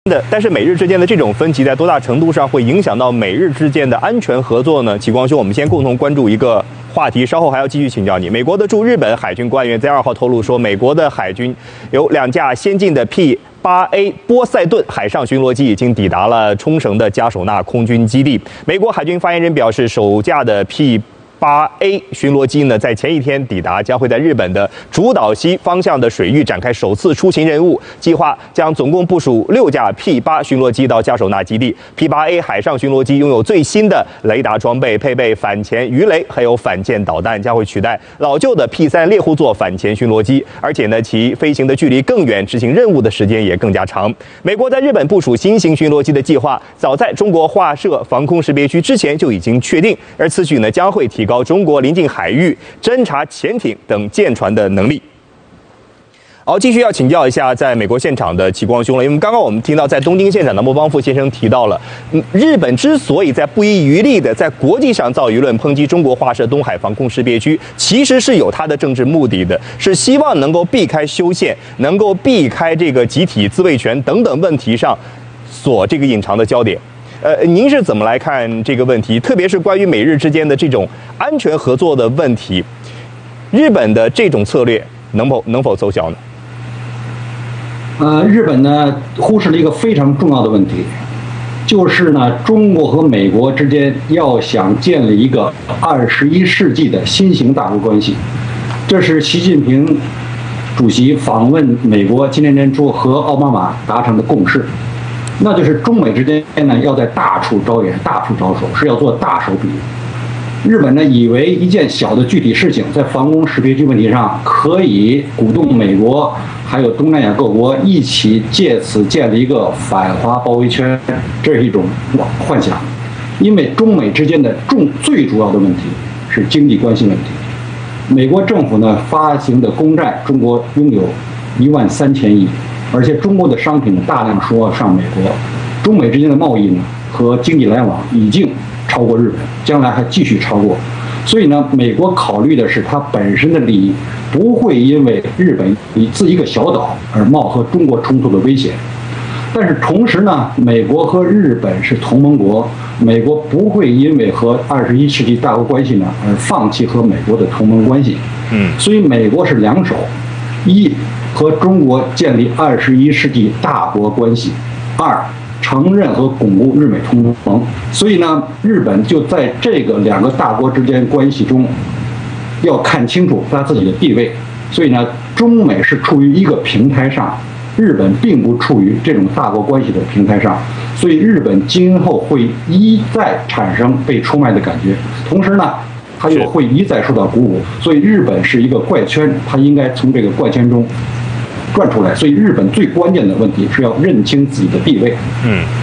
但是美日之间的这种分歧在多大程度上会影响到美日之间的安全合作呢？启光兄，我们先共同关注一个话题，稍后还要继续请教你。美国的驻日本海军官员在2号透露说，美国的海军有2架先进的 P-8A 波塞顿海上巡逻机已经抵达了冲绳的加手纳空军基地。美国海军发言人表示，首架的 P-8A 巡逻机呢，在前一天抵达，将会在日本的竹岛西方向的水域展开首次出勤任务。计划将总共部署6架 P-8 巡逻机到加手纳基地。P-8A 海上巡逻机拥有最新的雷达装备，配备反潜鱼雷，还有反舰导弹，将会取代老旧的 P-3 猎户座反潜巡逻机。而且呢，其飞行的距离更远，执行任务的时间也更加长。美国在日本部署新型巡逻机的计划，早在中国划设防空识别区之前就已经确定，而此举呢，将会提高中国临近海域侦察潜艇等舰船的能力。好，继续要请教一下在美国现场的启光兄了，因为刚刚我们听到在东京现场的莫邦富先生提到了，日本之所以在不遗余力的在国际上造舆论抨击中国划设东海防空识别区，其实是有它的政治目的的，是希望能够避开修宪，能够避开这个集体自卫权等等问题上所这个隐藏的焦点。您是怎么来看这个问题？特别是关于美日之间的这种安全合作的问题，日本的这种策略能否奏效呢？ 日本呢忽视了一个非常重要的问题，就是呢中国和美国之间要想建立一个21世纪的新型大国关系，这是习近平主席访问美国今年年初和奥巴马达成的共识。那就是中美之间呢，要在大处着眼、大处着手，是要做大手笔。日本呢，以为一件小的具体事情，在防空识别区问题上，可以鼓动美国还有东南亚各国一起借此建立一个反华包围圈，这是一种幻想。因为中美之间的最主要的问题是经济关系问题。美国政府呢发行的公债，中国拥有13000亿。而且中国的商品大量输往上美国，中美之间的贸易呢和经济来往已经超过日本，将来还继续超过。所以呢，美国考虑的是它本身的利益，不会因为日本一个小岛而冒和中国冲突的危险。但是同时呢，美国和日本是同盟国，美国不会因为和21世纪大国关系呢而放弃和美国的同盟关系。所以美国是两手，一和中国建立21世纪大国关系；2，承认和巩固日美同盟。所以呢，日本就在这个2个大国之间关系中，要看清楚他自己的地位。所以呢，中美是处于一个平台上，日本并不处于这种大国关系的平台上，所以日本今后会一再产生被出卖的感觉。同时呢，它又会一再受到鼓舞，所以日本是一个怪圈，它应该从这个怪圈中转出来。所以日本最关键的问题是要认清自己的地位。